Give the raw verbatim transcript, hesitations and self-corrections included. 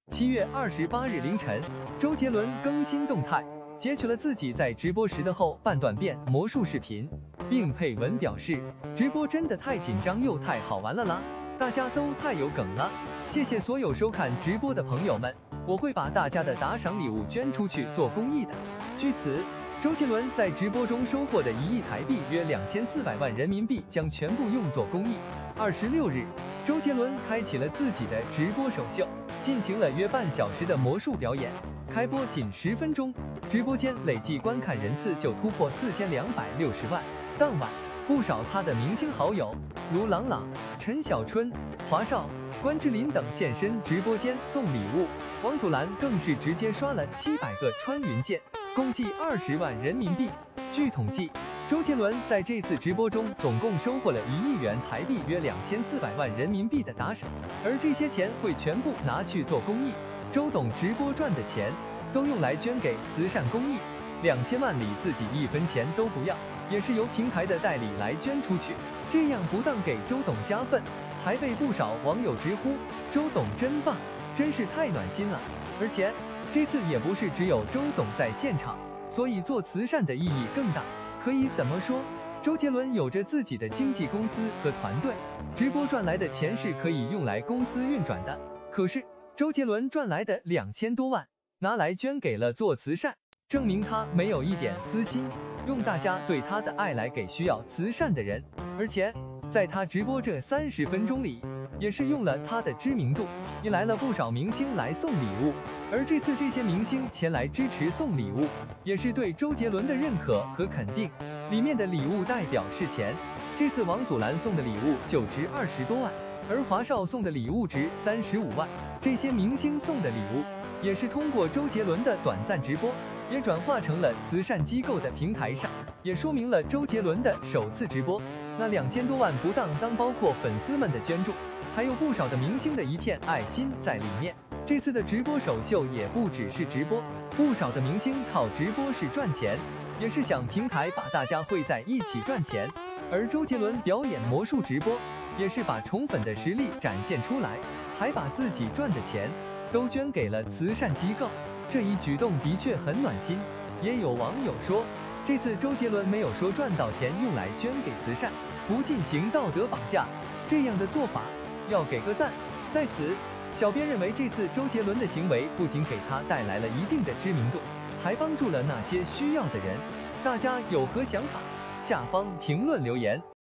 七月二十八日凌晨，周杰伦更新动态，截取了自己在直播时的后半段变魔术视频，并配文表示：直播真的太紧张又太好玩了啦，大家都太有梗了，谢谢所有收看直播的朋友们，我会把大家的打赏礼物捐出去做公益的。据此，周杰伦在直播中收获的一亿台币约两千四百万人民币将全部用作公益。二十六日，周杰伦开启了自己的直播首秀，进行了约半小时的魔术表演。开播仅十分钟，直播间累计观看人次就突破四千两百六十万。当晚，不少他的明星好友，如郎朗、陈小春、华少、关之琳等现身直播间送礼物。王祖蓝更是直接刷了七百个穿云箭，共计二十万人民币。据统计，周杰伦在这次直播中总共收获了一亿元台币约两千四百万人民币的打赏，而这些钱会全部拿去做公益。周董直播赚的钱都用来捐给慈善公益，两千万里自己一分钱都不要，也是由平台的代理来捐出去，这样不当给周董加分，还被不少网友直呼周董真棒，真是太暖心了。而且这次也不是只有周董在现场，所以做慈善的意义更大。可以怎么说，周杰伦有着自己的经纪公司和团队，直播赚来的钱是可以用来公司运转的。可是周杰伦赚来的两千多万拿来捐给了做慈善，证明他没有一点私心，用大家对他的爱来给需要慈善的人。而且在他直播这三十分钟里，也是用了他的知名度，引来了不少明星来送礼物。而这次这些明星前来支持送礼物，也是对周杰伦的认可和肯定。里面的礼物代表是钱，这次王祖蓝送的礼物就值二十多万，而华少送的礼物值三十五万。这些明星送的礼物，也是通过周杰伦的短暂直播，也转化成了慈善机构的平台上，也说明了周杰伦的首次直播。那两千多万不当当包括粉丝们的捐助，还有不少的明星的一片爱心在里面。这次的直播首秀也不只是直播，不少的明星靠直播是赚钱，也是想平台把大家汇在一起赚钱。而周杰伦表演魔术直播，也是把宠粉的实力展现出来，还把自己赚的钱都捐给了慈善机构，这一举动的确很暖心。也有网友说，这次周杰伦没有说赚到钱用来捐给慈善，不进行道德绑架，这样的做法要给个赞。在此，小编认为这次周杰伦的行为不仅给他带来了一定的知名度，还帮助了那些需要的人。大家有何想法？下方评论留言。